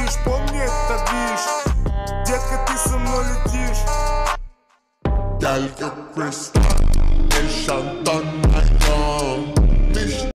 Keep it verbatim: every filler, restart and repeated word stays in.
летишь, помни это движ. Детка, ты со мной летишь. Girl, you crystal, Nation done my young.